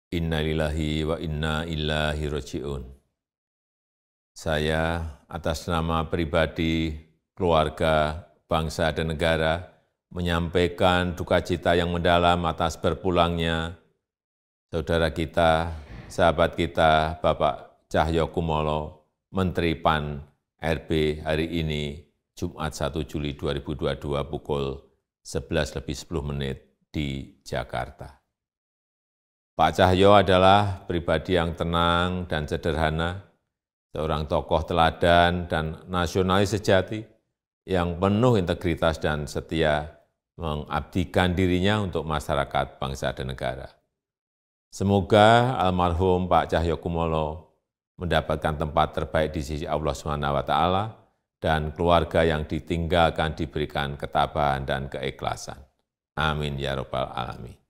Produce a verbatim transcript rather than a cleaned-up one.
Innalillahi wa inna ilaihi raji'un. Saya atas nama pribadi, keluarga, bangsa dan negara menyampaikan duka cita yang mendalam atas berpulangnya saudara kita, sahabat kita, Bapak Cahyokumolo, Menteri P A N R B hari ini, Jumat satu Juli dua ribu dua puluh dua pukul sebelas lebih sepuluh menit di Jakarta. Pak Cahyo adalah pribadi yang tenang dan sederhana, seorang tokoh teladan dan nasionalis sejati yang penuh integritas dan setia mengabdikan dirinya untuk masyarakat, bangsa, dan negara. Semoga almarhum Pak Cahyokumolo mendapatkan tempat terbaik di sisi Allah subhanahu wa taala dan keluarga yang ditinggalkan diberikan ketabahan dan keikhlasan. Amin ya rabbal alamin.